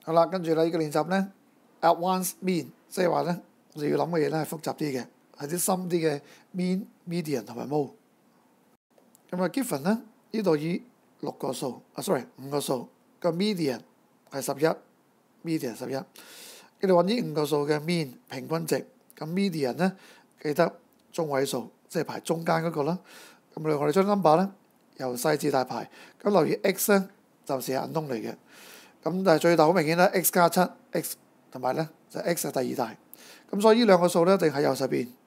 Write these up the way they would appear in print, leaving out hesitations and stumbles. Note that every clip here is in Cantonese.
好啦，跟住呢個練習咧 ，advanced mean， 即係話咧，我哋要諗嘅嘢咧係複雜啲嘅，係啲深啲嘅 mean、median 同埋 mode。咁啊 given 咧，呢度以5個數個 median 係11，median 11。你哋揾呢5個數嘅 mean 平均值，咁 median 咧記得中位數，即係排中間嗰個啦。咁我哋將 number 咧由細至大排，咁留意 x 咧就是係 unknown嚟嘅。咁但係最大好明顯啦 x 加7 x 同埋咧就 x 係第二大。咁所以呢兩個數咧一定喺右手邊，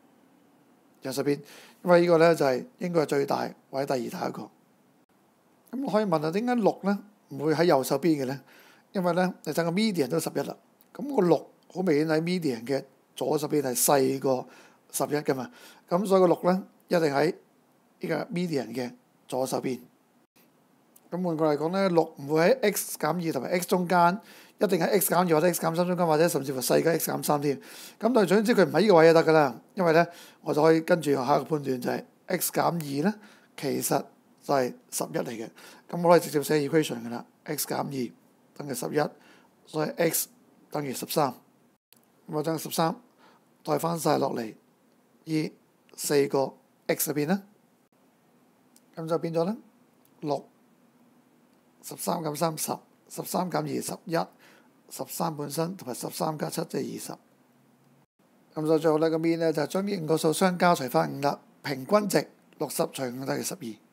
因為呢個咧就係應該係最大或者第二大一個。咁我可以問下點解6咧唔會喺右手邊嘅咧？因為咧你睇個 median 都11啦，咁個6好明顯喺 median 嘅左手邊係細過11噶嘛，咁所以個6咧一定喺呢個 median 嘅左手邊。咁換句嚟講咧，6唔會喺 x 減2同埋 x 中間，一定喺 x 減2或者 x 減3中間，或者甚至乎細過 x 減3添。咁但係總之佢唔喺呢個位就得㗎啦，因為咧我就可以跟住下一個判斷就係 x 減2咧其實就係11嚟嘅。咁我可以直接寫 equation 㗎啦 ，x 減2等於11，所以 x 等於13。咁我將13代翻晒落嚟，以4個 x 入邊咧，咁就變咗咧6。13減3 10，13減2 11，13本身同埋13加7即係20。咁所以最後呢個面咧就將呢5個數相加除翻5啦，平均值60除5等於12。